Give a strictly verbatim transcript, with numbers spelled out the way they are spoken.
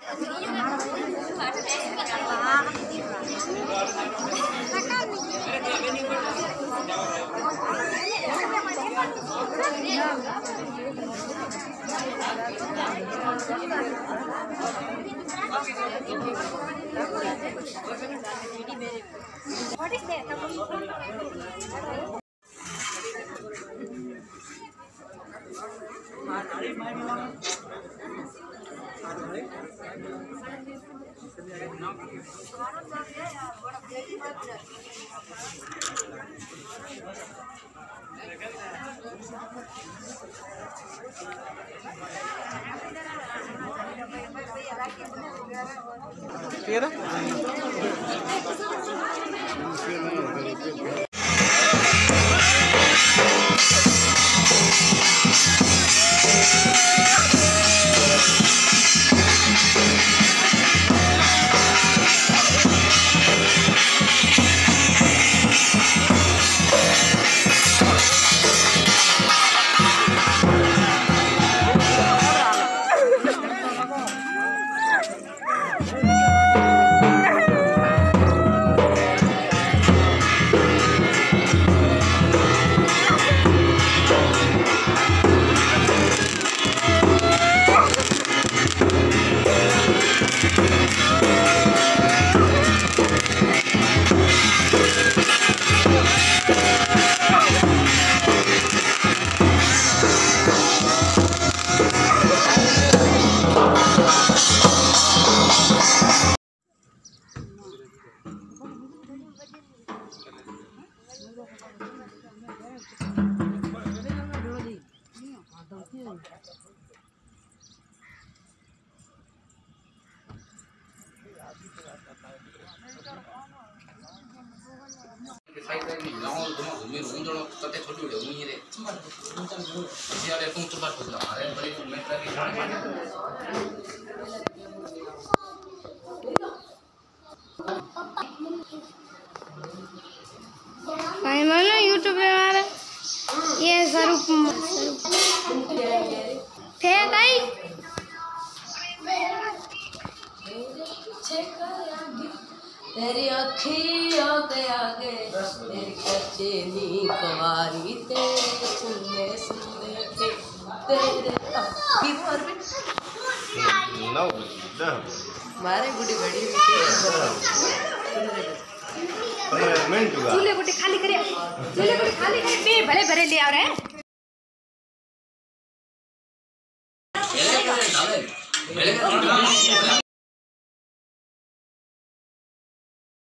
What is that? YouTube पे हमारे ये स्वरूप फेंक आई तेरी अखियों के आगे तेरी कच्चे नी कुंवारी तेरे सुनने सुनने के तेरे की और भी नौ मारे गुडी बड़ी मिनट चूल्हे गुडी खाली करे चूल्हे गुडी खाली करे पे भले भरे ले आ रहे हैं।